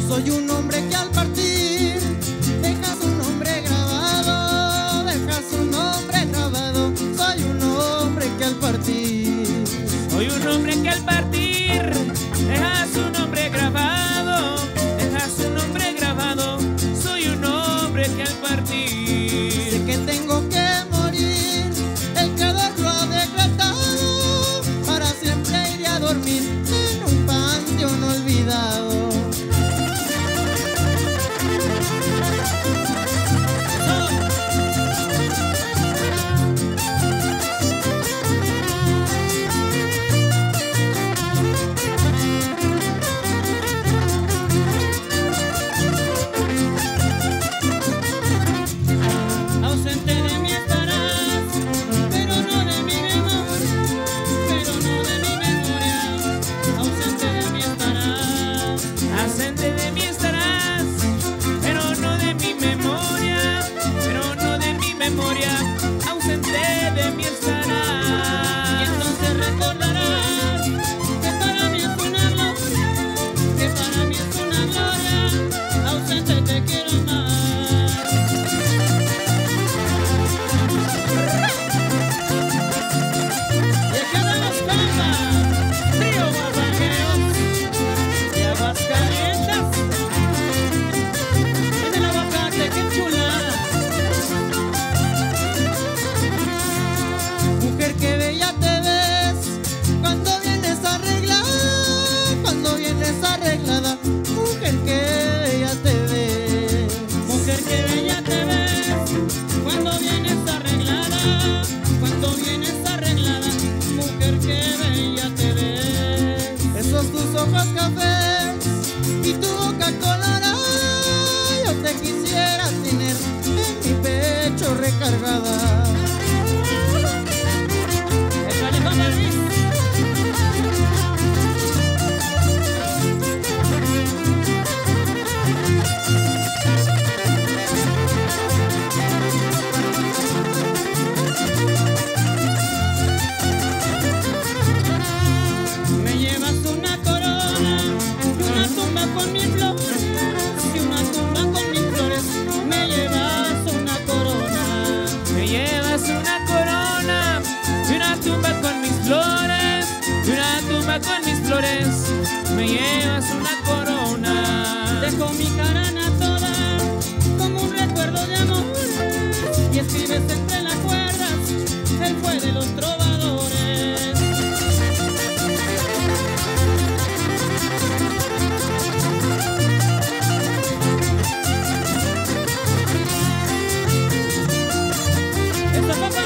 Soy un hombre que al partir deja su nombre grabado, deja su nombre grabado. Soy un hombre que al partir, soy un hombre que al partir deja su nombre grabado, deja su nombre grabado. Soy un hombre que al partir, sé que tengo que morir, el creador lo ha decretado, para siempre iré a dormir en un panteón olvidado. ausente de mí estarás, pero no de mi memoria, pero no de mi memoria. Ausente de mí estarás, ausente de mí estarás, pero no de mi memoria, pero no de mi memoria. Ausente de mí estarás. Y entonces recordarás que para mí es una gloria, que para mí es una gloria. Ausente te quiero más. De cada las palmas, trío Barranqueros de Aguascalientes. En el aguacate, qué chulada. Mujer, qué bella te ves cuando vienes arreglada, cuando vienes arreglada. Mujer, qué bella te ves. Mujer, qué bella te ves cuando vienes arreglada, cuando vienes arreglada. Mujer, qué bella te ves. Esos tus ojos cafés y tu boca colorada, yo te quisiera tener en mi pecho recargada. Échale, Juan Luis. Me llevas una corona y una tumba con mis flores, y una tumba con mis flores. Me llevas una corona, me llevas una corona y una tumba con mis flores, y una tumba con mis flores. Me llevas una corona. Dejo mi carana toda como un recuerdo de amor, y escribes entre las cuerdas: él fue de los trovadores. Esta papá